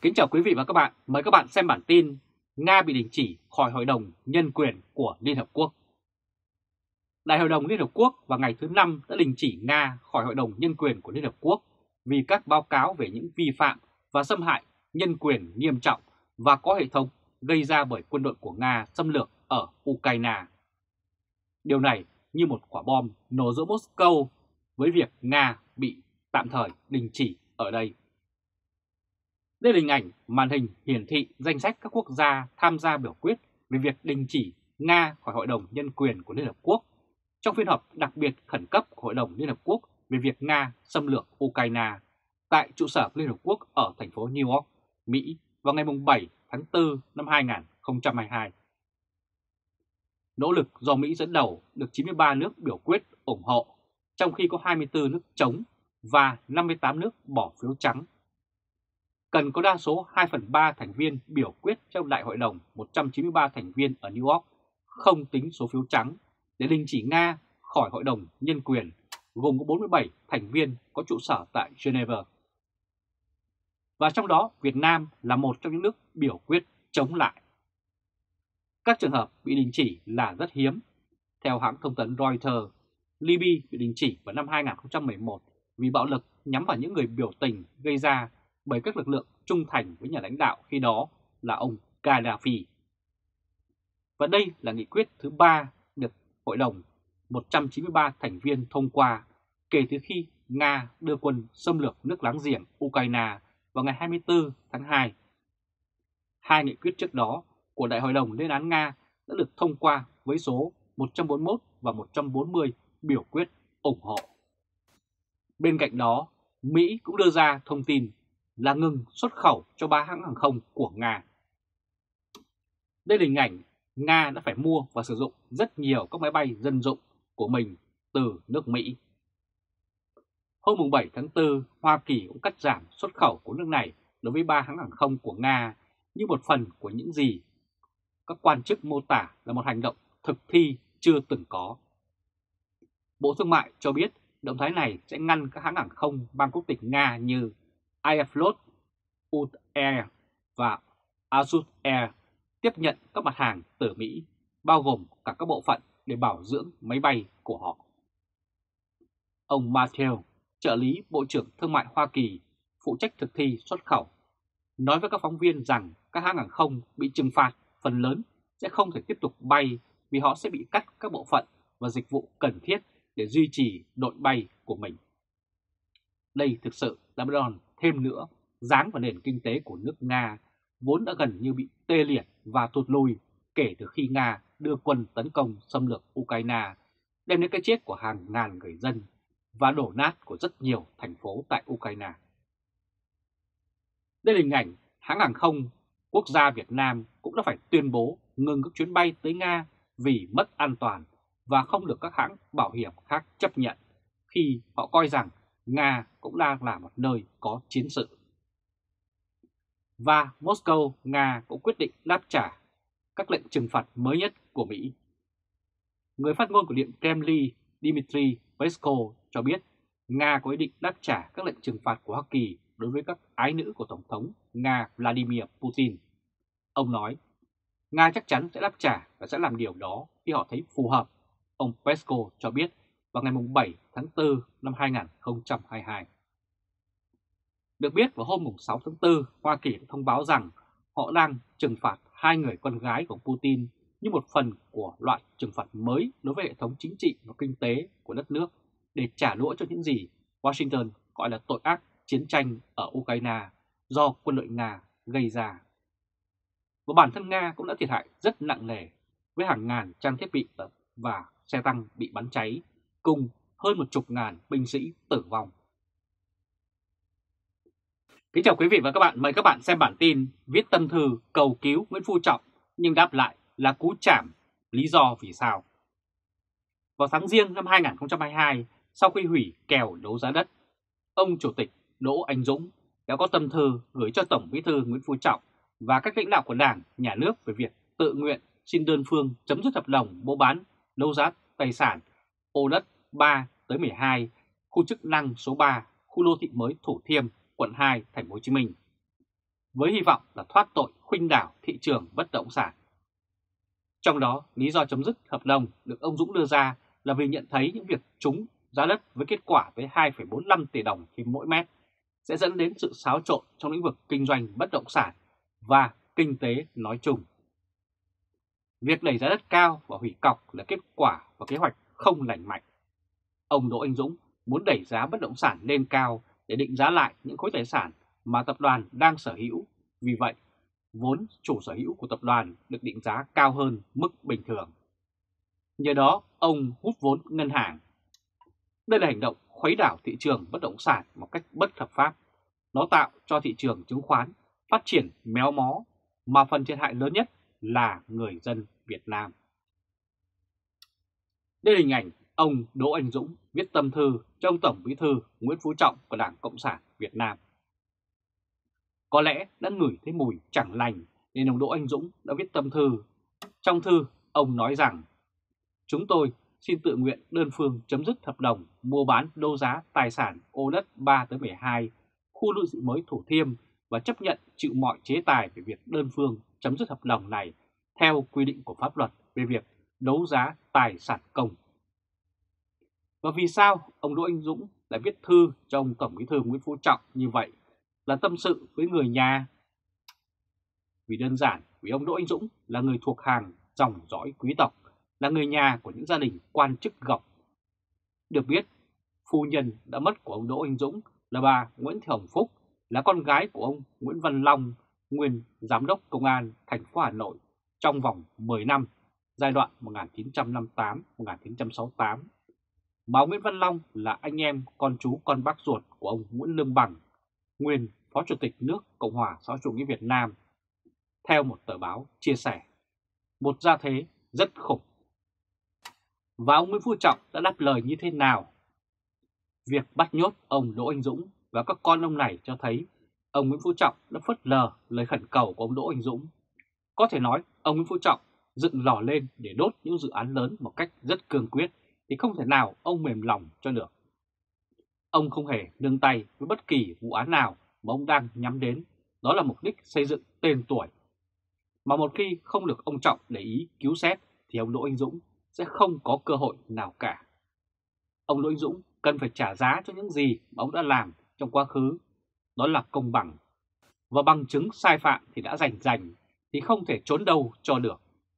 Kính chào quý vị và các bạn. Mời các bạn xem bản tin Nga bị đình chỉ khỏi Hội đồng Nhân quyền của Liên Hợp Quốc. Đại hội đồng Liên Hợp Quốc vào ngày thứ Năm đã đình chỉ Nga khỏi Hội đồng Nhân quyền của Liên Hợp Quốc vì các báo cáo về những vi phạm và xâm hại nhân quyền nghiêm trọng và có hệ thống gây ra bởi quân đội của Nga xâm lược ở Ukraine. Điều này như một quả bom nổ giữa Moscow với việc Nga bị tạm thời đình chỉ ở đây. Đây là hình ảnh màn hình hiển thị danh sách các quốc gia tham gia biểu quyết về việc đình chỉ Nga khỏi Hội đồng Nhân quyền của Liên Hợp Quốc trong phiên họp đặc biệt khẩn cấp của Hội đồng Liên Hợp Quốc về việc Nga xâm lược Ukraine tại trụ sở Liên Hợp Quốc ở thành phố New York, Mỹ vào ngày 7 tháng 4 năm 2022. Nỗ lực do Mỹ dẫn đầu được 93 nước biểu quyết ủng hộ, trong khi có 24 nước chống và 58 nước bỏ phiếu trắng. Cần có đa số 2/3 thành viên biểu quyết trong Đại hội đồng 193 thành viên ở New York, không tính số phiếu trắng, để đình chỉ Nga khỏi Hội đồng Nhân quyền, gồm có 47 thành viên có trụ sở tại Geneva. Và trong đó Việt Nam là một trong những nước biểu quyết chống lại. Các trường hợp bị đình chỉ là rất hiếm. Theo hãng thông tấn Reuters, Libya bị đình chỉ vào năm 2011 vì bạo lực nhắm vào những người biểu tình gây ra bởi các lực lượng trung thành với nhà lãnh đạo khi đó là ông Gaddafi. Và đây là nghị quyết thứ 3 được Hội đồng 193 thành viên thông qua kể từ khi Nga đưa quân xâm lược nước láng giềng Ukraine vào ngày 24 tháng 2. Hai nghị quyết trước đó của Đại hội đồng lên án Nga đã được thông qua với số 141 và 140 biểu quyết ủng hộ. Bên cạnh đó, Mỹ cũng đưa ra thông tin là ngừng xuất khẩu cho 3 hãng hàng không của Nga. Đây là hình ảnh Nga đã phải mua và sử dụng rất nhiều các máy bay dân dụng của mình từ nước Mỹ. Hôm 7 tháng 4, Hoa Kỳ cũng cắt giảm xuất khẩu của nước này đối với 3 hãng hàng không của Nga như một phần của những gì các quan chức mô tả là một hành động thực thi chưa từng có. Bộ Thương mại cho biết động thái này sẽ ngăn các hãng hàng không mang quốc tịch Nga như Aeroflot, UT Air và Azut Air tiếp nhận các mặt hàng từ Mỹ, bao gồm cả các bộ phận để bảo dưỡng máy bay của họ. Ông Matthew, trợ lý Bộ trưởng Thương mại Hoa Kỳ, phụ trách thực thi xuất khẩu, nói với các phóng viên rằng các hãng hàng không bị trừng phạt phần lớn sẽ không thể tiếp tục bay vì họ sẽ bị cắt các bộ phận và dịch vụ cần thiết để duy trì đội bay của mình. Đây thực sự là một đòn thêm nữa giáng vào nền kinh tế của nước Nga, vốn đã gần như bị tê liệt và thụt lùi kể từ khi Nga đưa quân tấn công xâm lược Ukraine, đem đến cái chết của hàng ngàn người dân và đổ nát của rất nhiều thành phố tại Ukraine. Đây là hình ảnh hãng hàng không quốc gia Việt Nam cũng đã phải tuyên bố ngừng các chuyến bay tới Nga vì mất an toàn và không được các hãng bảo hiểm khác chấp nhận khi họ coi rằng Nga cũng đang là một nơi có chiến sự. Và Moscow, Nga cũng quyết định đáp trả các lệnh trừng phạt mới nhất của Mỹ. Người phát ngôn của Điện Kremlin Dmitry Peskov cho biết Nga có ý định đáp trả các lệnh trừng phạt của Hoa Kỳ đối với các ái nữ của Tổng thống Nga Vladimir Putin. Ông nói, Nga chắc chắn sẽ đáp trả và sẽ làm điều đó khi họ thấy phù hợp, ông Peskov cho biết vào ngày 7 tháng 4 năm 2022. Được biết vào hôm 6 tháng 4, Hoa Kỳ đã thông báo rằng họ đang trừng phạt 2 người con gái của Putin như một phần của loạt trừng phạt mới đối với hệ thống chính trị và kinh tế của đất nước để trả đũa cho những gì Washington gọi là tội ác chiến tranh ở Ukraine do quân đội Nga gây ra. Và bản thân Nga cũng đã thiệt hại rất nặng nề với hàng ngàn trang thiết bị và xe tăng bị bắn cháy, cùng hơn 10.000 binh sĩ tử vong. Kính chào quý vị và các bạn, mời các bạn xem bản tin viết tâm thư cầu cứu Nguyễn Phú Trọng nhưng đáp lại là cú chảm, lý do vì sao. Vào tháng Giêng năm 2022, sau khi hủy kèo đấu giá đất, ông Chủ tịch Đỗ Anh Dũng đã có tâm thư gửi cho Tổng Bí thư Nguyễn Phú Trọng và các lãnh đạo của Đảng, Nhà nước về việc tự nguyện xin đơn phương chấm dứt hợp đồng mua bán đấu giá tài sản ô đất 3/12, khu chức năng số 3, khu đô thị mới Thủ Thiêm, quận 2, thành phố Hồ Chí Minh. với hy vọng là thoát tội khuynh đảo thị trường bất động sản. Trong đó, lý do chấm dứt hợp đồng được ông Dũng đưa ra là vì nhận thấy những việc trúng giá đất với kết quả tới 2,45 tỷ đồng trên mỗi mét sẽ dẫn đến sự xáo trộn trong lĩnh vực kinh doanh bất động sản và kinh tế nói chung. Việc đẩy giá đất cao và hủy cọc là kết quả và kế hoạch không lành mạnh. Ông Đỗ Anh Dũng muốn đẩy giá bất động sản lên cao để định giá lại những khối tài sản mà tập đoàn đang sở hữu. Vì vậy, vốn chủ sở hữu của tập đoàn được định giá cao hơn mức bình thường. Nhờ đó, ông hút vốn ngân hàng. Đây là hành động khuấy đảo thị trường bất động sản một cách bất hợp pháp. Nó tạo cho thị trường chứng khoán phát triển méo mó, mà phần thiệt hại lớn nhất là người dân Việt Nam. Đây là hình ảnh ông Đỗ Anh Dũng viết tâm thư cho ông Tổng Bí thư Nguyễn Phú Trọng của Đảng Cộng sản Việt Nam. Có lẽ đã ngửi thấy mùi chẳng lành nên ông Đỗ Anh Dũng đã viết tâm thư. Trong thư, ông nói rằng: "Chúng tôi xin tự nguyện đơn phương chấm dứt hợp đồng mua bán đấu giá tài sản ô đất 3/12 khu đô thị mới Thủ Thiêm và chấp nhận chịu mọi chế tài về việc đơn phương chấm dứt hợp đồng này theo quy định của pháp luật về việc đấu giá tài sản công." Và vì sao ông Đỗ Anh Dũng lại viết thư cho ông Tổng Bí thư Nguyễn Phú Trọng như vậy, là tâm sự với người nhà? Vì đơn giản vì ông Đỗ Anh Dũng là người thuộc hàng dòng dõi quý tộc, là người nhà của những gia đình quan chức gọc. Được biết, phu nhân đã mất của ông Đỗ Anh Dũng là bà Nguyễn Thị Hồng Phúc, là con gái của ông Nguyễn Văn Long, nguyên Giám đốc Công an thành phố Hà Nội trong vòng 10 năm, giai đoạn 1958-1968. Bà Nguyễn Văn Long là anh em con chú con bác ruột của ông Nguyễn Lương Bằng, nguyên Phó Chủ tịch nước Cộng hòa xã hội chủ nghĩa Việt Nam. Theo một tờ báo chia sẻ, một gia thế rất khủng. Và ông Nguyễn Phú Trọng đã đáp lời như thế nào? Việc bắt nhốt ông Đỗ Anh Dũng và các con ông này cho thấy ông Nguyễn Phú Trọng đã phớt lờ lời khẩn cầu của ông Đỗ Anh Dũng. Có thể nói ông Nguyễn Phú Trọng dựng lò lên để đốt những dự án lớn một cách rất cương quyết thì không thể nào ông mềm lòng cho được. Ông không hề nương tay với bất kỳ vụ án nào mà ông đang nhắm đến, đó là mục đích xây dựng tên tuổi. Mà một khi không được ông Trọng để ý cứu xét thì ông Đỗ Anh Dũng sẽ không có cơ hội nào cả. Ông Đỗ Anh Dũng cần phải trả giá cho những gì mà ông đã làm trong quá khứ, đó là công bằng. Và bằng chứng sai phạm thì đã rành thì không thể trốn đâu cho được.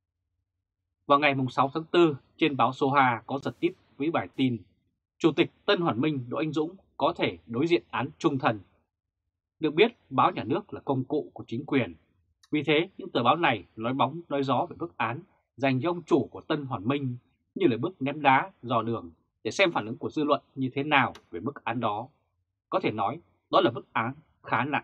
Vào ngày 6 tháng 4, trên báo Số Hà có giật tít với bài tin Chủ tịch Tân Hoàn Minh Đỗ Anh Dũng có thể đối diện án chung thân. Được biết, báo nhà nước là công cụ của chính quyền. Vì thế, những tờ báo này nói bóng nói gió về bức án dành cho ông chủ của Tân Hoàn Minh như là bước ném đá dò đường để xem phản ứng của dư luận như thế nào về bức án đó. Có thể nói đó là bức án khá nặng.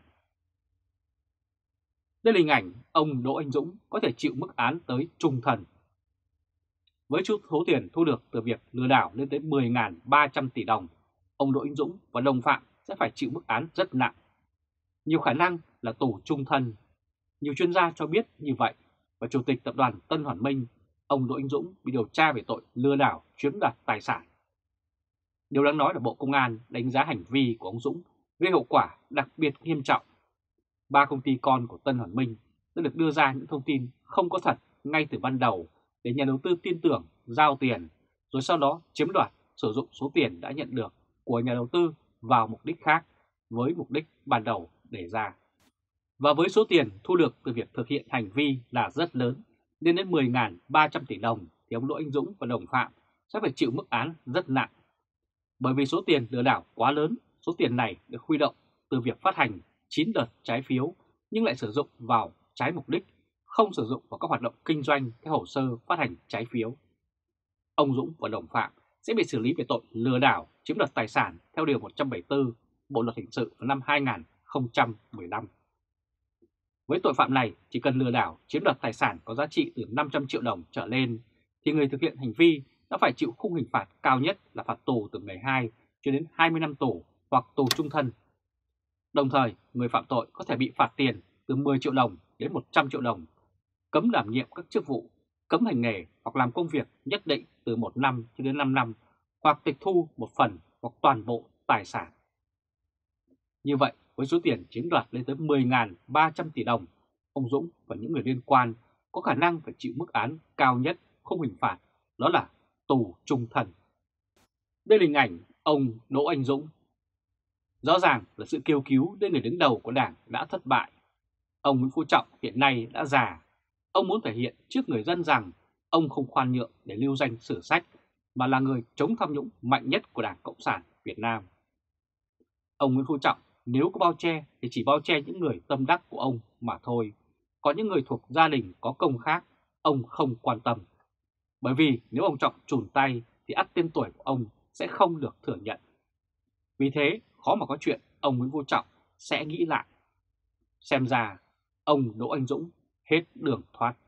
Đây là hình ảnh ông Đỗ Anh Dũng có thể chịu mức án tới chung thân. Với số tiền thu được từ việc lừa đảo lên tới 10.300 tỷ đồng, ông Đỗ Anh Dũng và đồng phạm sẽ phải chịu mức án rất nặng. Nhiều khả năng là tù chung thân. Nhiều chuyên gia cho biết như vậy, và Chủ tịch Tập đoàn Tân Hoàn Minh, ông Đỗ Anh Dũng bị điều tra về tội lừa đảo chiếm đoạt tài sản. Điều đáng nói là Bộ Công an đánh giá hành vi của ông Dũng gây hậu quả đặc biệt nghiêm trọng. 3 công ty con của Tân Hoàn Minh đã được đưa ra những thông tin không có thật ngay từ ban đầu để nhà đầu tư tin tưởng, giao tiền, rồi sau đó chiếm đoạt, sử dụng số tiền đã nhận được của nhà đầu tư vào mục đích khác với mục đích ban đầu đề ra. Và với số tiền thu được từ việc thực hiện hành vi là rất lớn, lên đến 10.300 tỷ đồng, thì ông Đỗ Anh Dũng và đồng phạm sẽ phải chịu mức án rất nặng. Bởi vì số tiền lừa đảo quá lớn, số tiền này được huy động từ việc phát hành 9 đợt trái phiếu nhưng lại sử dụng vào trái mục đích, không sử dụng vào các hoạt động kinh doanh theo hồ sơ phát hành trái phiếu. Ông Dũng và đồng phạm sẽ bị xử lý về tội lừa đảo chiếm đoạt tài sản theo Điều 174 Bộ Luật Hình sự vào năm 2015. Với tội phạm này, chỉ cần lừa đảo chiếm đoạt tài sản có giá trị từ 500 triệu đồng trở lên, thì người thực hiện hành vi đã phải chịu khung hình phạt cao nhất là phạt tù từ 12 cho đến 20 năm tù hoặc tù chung thân. Đồng thời, người phạm tội có thể bị phạt tiền từ 10 triệu đồng đến 100 triệu đồng, cấm đảm nhiệm các chức vụ, cấm hành nghề hoặc làm công việc nhất định từ 1 năm cho đến 5 năm, hoặc tịch thu một phần hoặc toàn bộ tài sản. Như vậy, với số tiền chiếm đoạt lên tới 10.300 tỷ đồng, ông Dũng và những người liên quan có khả năng phải chịu mức án cao nhất không hình phạt, đó là tù chung thân. Đây là hình ảnh ông Đỗ Anh Dũng. Rõ ràng là sự kêu cứu đến người đứng đầu của Đảng đã thất bại. Ông Nguyễn Phú Trọng hiện nay đã già. Ông muốn thể hiện trước người dân rằng ông không khoan nhượng để lưu danh sử sách, mà là người chống tham nhũng mạnh nhất của Đảng Cộng sản Việt Nam. Ông Nguyễn Phú Trọng nếu có bao che thì chỉ bao che những người tâm đắc của ông mà thôi. Có những người thuộc gia đình có công khác, ông không quan tâm. Bởi vì nếu ông Trọng chùn tay thì ắt tên tuổi của ông sẽ không được thừa nhận. Vì thế khó mà có chuyện ông Nguyễn Phú Trọng sẽ nghĩ lại. Xem ra ông Đỗ Anh Dũng hết đường thoát.